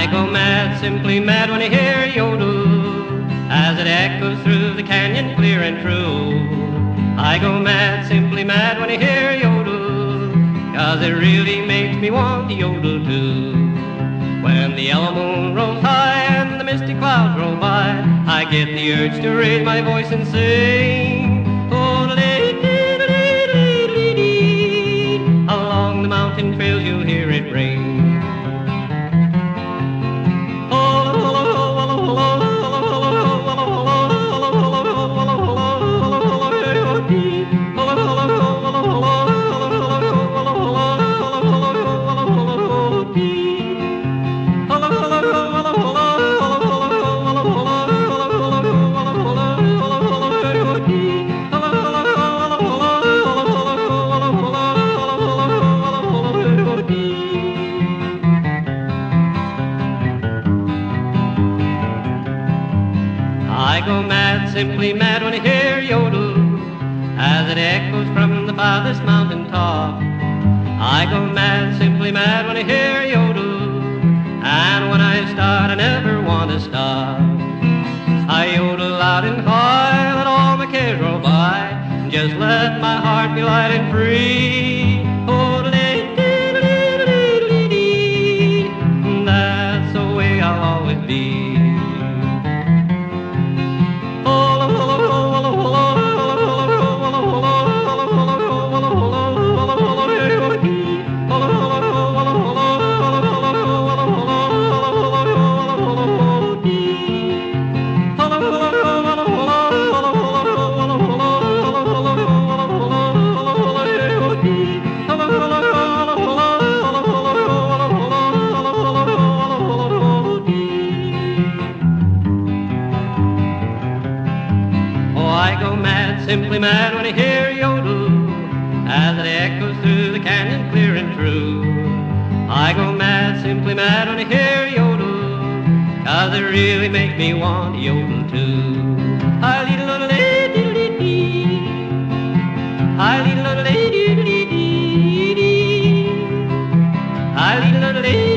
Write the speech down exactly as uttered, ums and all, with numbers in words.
I go mad, simply mad when I hear yodel, as it echoes through the canyon clear and true. I go mad, simply mad when I hear yodel, 'cause it really makes me want to yodel too. When the yellow moon rolls high and the misty clouds roll by, I get the urge to raise my voice and sing. Along the mountain trails you'll hear it ring. I go mad, simply mad when I hear yodel, as it echoes from the farthest mountain top. I go mad, simply mad when I hear yodel, and when I start I never want to stop. I yodel loud and high, let all my cares roll by, just let my heart be light and free. Oh, that's the way I'll always be. I go mad, simply mad when I hear yodel, as it echoes through the canyon clear and true. I go mad, simply mad when I hear yodel, 'cause it really makes me want to yodel too. I lead a little lady, I lead a little lady, I lead a little lady.